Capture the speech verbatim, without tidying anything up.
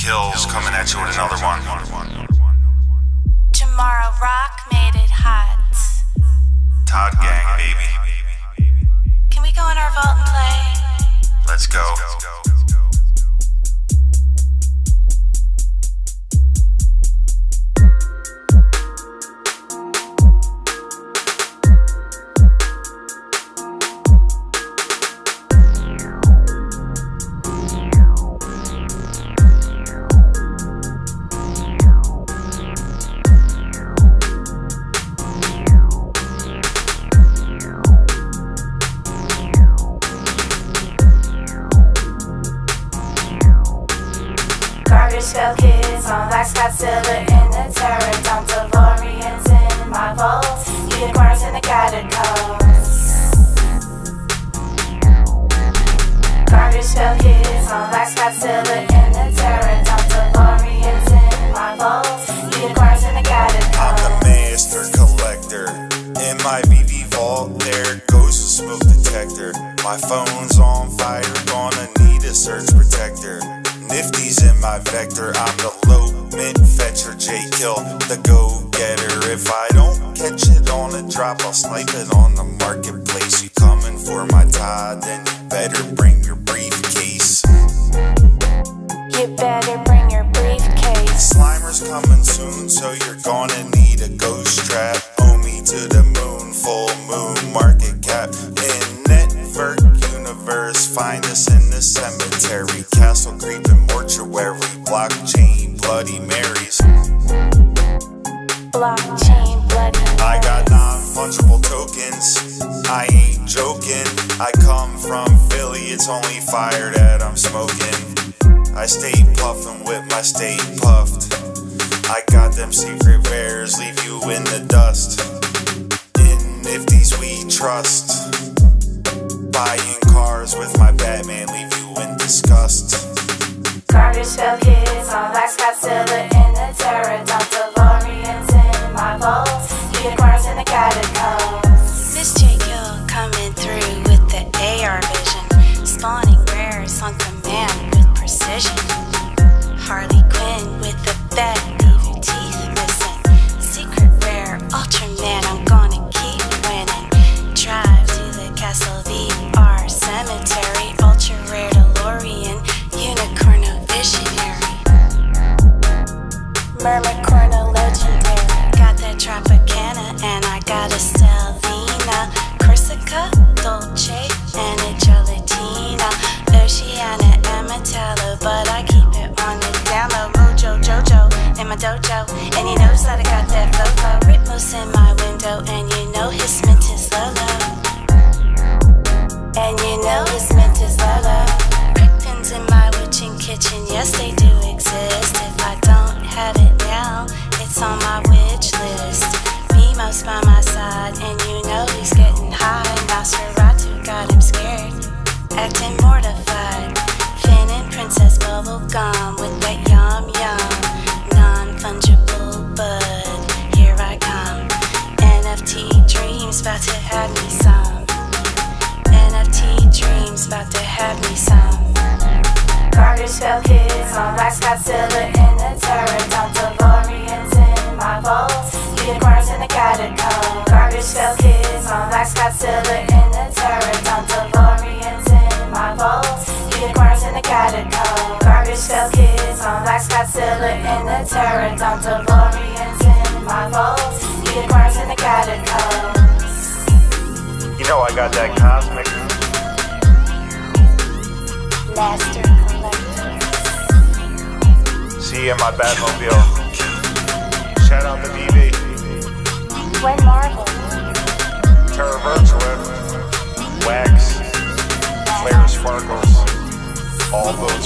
Kills coming at you with another one. Tomorrow Rock made it hot. Todd Gang, baby. Can we go in our vault and play? Let's go. Spell kids on like Scottzilla in the turret. DeLoreans in my vault. Unicorns in the catacombs. Garbage spell kids on like Scottzilla in the turret. DeLoreans in my vault. Unicorns in the catacombs. I'm the master collector. In my B V vault, there goes the smoke detector. My phone's on fire, gonna need a surge protector. Nifty's in my vector, I'm the low mint fetcher. J Kill, the go-getter. If I don't catch it on a drop, I'll snipe it on the marketplace. You coming for my Todd, then you better bring your briefcase. You better bring your briefcase. Slimer's coming soon, so you're gonna need a ghost trap. Owe me to the moon, full moon, market cap. In network universe, find us in the cemetery. Castle Creep and mortuary, blockchain, Bloody Marys. Blockchain, Bloody Marys. I got non-fungible tokens, I ain't joking. I come from Philly, it's only fire that I'm smoking. I stay puffin' with my stay puffed. I got them secret rares, leave you in the dust. In Nifty's we trust. Buying cars with my Batman, leave you in disgust. Garbage spell kids on like Scottzilla in the turret. DeLoreans in my vault. Unicorns in the catacombs. Miss J Kill coming through with the A R vision. Spawning rares on command with precision. Harley Quinn with the bat, leave your teeth missing. Secret rare, Ultraman, I'm gonna keep winning. Drive to the Castle V R Cemetery. Ultra rare DeLorean, Unicorno visionary. Mermicorno legendary. Got that Tropicana and I got a Selvina. Corsica, Dolce, and a Gelatina. Oceana and Metallo, but I keep it on the down low. Mojo Jojo in my dojo, and he knows that I got that flow. Ritmos in my window, and you know his mint is low low. And you know his mint is low low. Prick pins in my witching kitchen, yes they do exist. If I don't have it now, it's on my witch list. Mimos by my side, and you know he's getting high. Nosferatu got him scared, acting mortified. Finn and Princess Bubblegum with that yum yum. Non-fungible bud, here I come. N F T dreams about to have me some. N F T dreams about to have me some. Garbage spell kids on like Scottzilla in the turret. DeLoreans in my vault. Unicorns in the catacombs. Garbage spell kids on like Scottzilla in the turret. DeLoreans in my vault. Unicorns in the catacombs. Garbage spell kids on like Scottzilla in the turret. DeLoreans in my vault. Unicorns in the catacombs. You know I got that cosmic. Master collector. See you in my Batmobile. Shout out to D B. When Marvel. Terra Virtua. Wax. Flare Sparkles. All those